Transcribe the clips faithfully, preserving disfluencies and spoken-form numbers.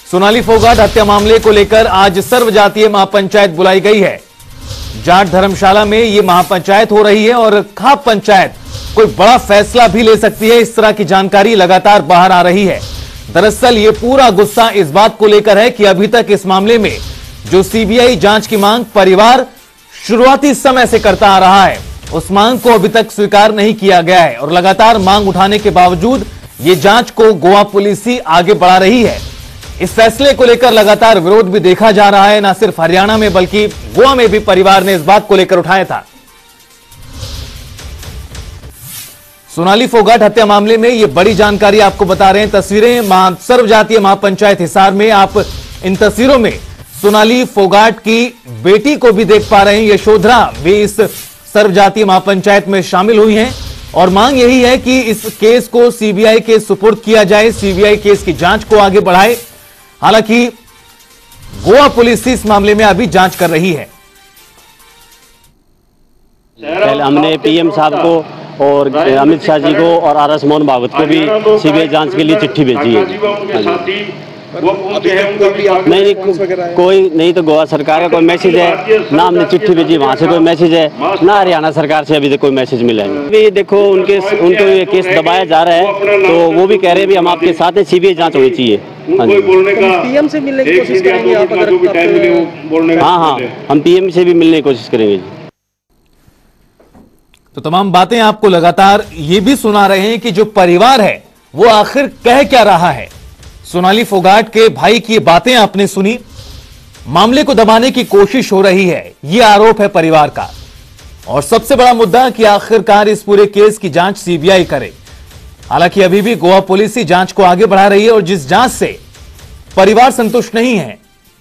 सोनाली फोगाट हत्या मामले को लेकर आज सर्वजातीय महापंचायत बुलाई गई है। जाट धर्मशाला में यह महापंचायत हो रही है और खाप पंचायत कोई बड़ा फैसला भी ले सकती है, इस तरह की जानकारी लगातार बाहर आ रही है। दरअसल ये पूरा गुस्सा इस बात को लेकर है कि अभी तक इस मामले में जो सीबीआई जांच की मांग परिवार शुरुआती समय से करता आ रहा है, उस मांग को अभी तक स्वीकार नहीं किया गया है और लगातार मांग उठाने के बावजूद ये जांच को गोवा पुलिस ही आगे बढ़ा रही है। इस फैसले को लेकर लगातार विरोध भी देखा जा रहा है, न सिर्फ हरियाणा में बल्कि गोवा में भी परिवार ने इस बात को लेकर उठाया था। सोनाली फोगाट हत्या मामले में ये बड़ी जानकारी आपको बता रहे हैं। तस्वीरें सर्वजातीय महापंचायत हिसार में, आप इन तस्वीरों में सोनाली फोगाट की बेटी को भी देख पा रहे हैं। यशोधरा भी इस सर्वजातीय महापंचायत में शामिल हुई हैं और मांग यही है कि इस केस को सीबीआई के सुपुर्द किया जाए, सीबीआई केस की जांच को आगे बढ़ाए। हालांकि गोवा पुलिस इस मामले में अभी जांच कर रही है। पहले हमने पीएम साहब को और अमित शाह जी को और आर एस मोहन भागवत को भी सीबीआई जांच के लिए चिट्ठी भेजी है। नहीं नहीं को, कोई नहीं तो गोवा सरकार का कोई मैसेज है ना, हमने चिट्ठी भेजी वहाँ से कोई मैसेज है ना, हरियाणा सरकार से अभी तक कोई मैसेज मिला है। अभी देखो उनके उनको ये केस दबाया जा रहा है तो वो भी कह रहे हैं भी हम आपके साथ हैं, सीबीआई जांच होनी चाहिए। पीएम से मिलने की कोशिश करेंगे आप अगर? हाँ हाँ हम पीएम से भी मिलने की कोशिश करेंगे। तो तमाम बातें आपको लगातार ये भी सुना रहे हैं कि जो परिवार है वो आखिर कह क्या रहा है। सोनाली फोगाट के भाई की बातें आपने सुनी, मामले को दबाने की कोशिश हो रही है, यह आरोप है परिवार का। और सबसे बड़ा मुद्दा कि आखिरकार इस पूरे केस की जांच सीबीआई करे। हालांकि अभी भी गोवा पुलिस ही जांच को आगे बढ़ा रही है और जिस जांच से परिवार संतुष्ट नहीं है,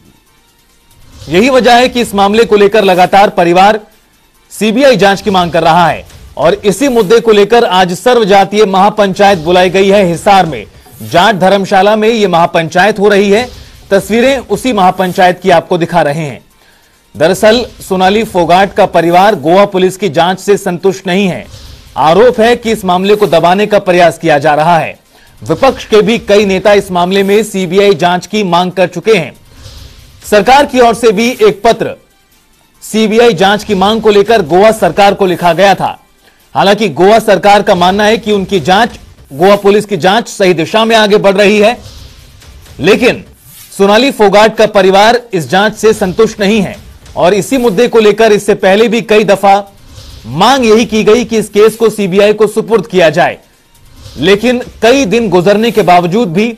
यही वजह है कि इस मामले को लेकर लगातार परिवार सीबीआई जांच की मांग कर रहा है। और इसी मुद्दे को लेकर आज सर्वजातीय महापंचायत बुलाई गई है हिसार में। जाट धर्मशाला में यह महापंचायत हो रही है। तस्वीरें उसी महापंचायत की आपको दिखा रहे हैं। दरअसल सोनाली फोगाट का परिवार गोवा पुलिस की जांच से संतुष्ट नहीं है। आरोप है कि इस मामले को दबाने का प्रयास किया जा रहा है। विपक्ष के भी कई नेता इस मामले में सीबीआई जांच की मांग कर चुके हैं। सरकार की ओर से भी एक पत्र सीबीआई जांच की मांग को लेकर गोवा सरकार को लिखा गया था। हालांकि गोवा सरकार का मानना है कि उनकी जांच, गोवा पुलिस की जांच सही दिशा में आगे बढ़ रही है, लेकिन सोनाली फोगाट का परिवार इस जांच से संतुष्ट नहीं है। और इसी मुद्दे को लेकर इससे पहले भी कई दफा मांग यही की गई कि इस केस को सीबीआई को सुपुर्द किया जाए, लेकिन कई दिन गुजरने के बावजूद भी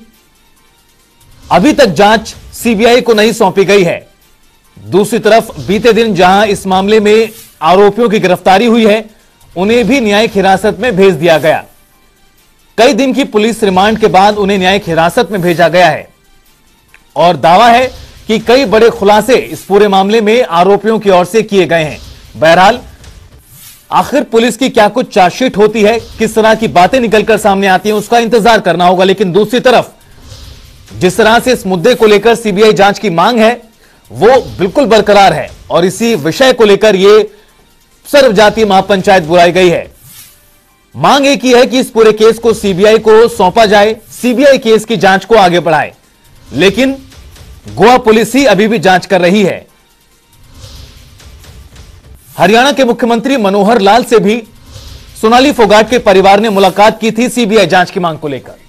अभी तक जांच सीबीआई को नहीं सौंपी गई है। दूसरी तरफ बीते दिन जहां इस मामले में आरोपियों की गिरफ्तारी हुई है, उन्हें भी न्यायिक हिरासत में भेज दिया गया। कई दिन की पुलिस रिमांड के बाद उन्हें न्यायिक हिरासत में भेजा गया है और दावा है कि कई बड़े खुलासे इस पूरे मामले में आरोपियों की ओर से किए गए हैं। बहरहाल आखिर पुलिस की क्या कुछ चार्जशीट होती है, किस तरह की बातें निकलकर सामने आती हैं, उसका इंतजार करना होगा। लेकिन दूसरी तरफ जिस तरह से इस मुद्दे को लेकर सीबीआई जांच की मांग है वो बिल्कुल बरकरार है और इसी विषय को लेकर यह सर्वजातीय महापंचायत बुलाई गई है। मांग एक ही है कि इस पूरे केस को सीबीआई को सौंपा जाए, सीबीआई केस की जांच को आगे बढ़ाए, लेकिन गोवा पुलिस ही अभी भी जांच कर रही है। हरियाणा के मुख्यमंत्री मनोहर लाल से भी सोनाली फोगाट के परिवार ने मुलाकात की थी सीबीआई जांच की मांग को लेकर।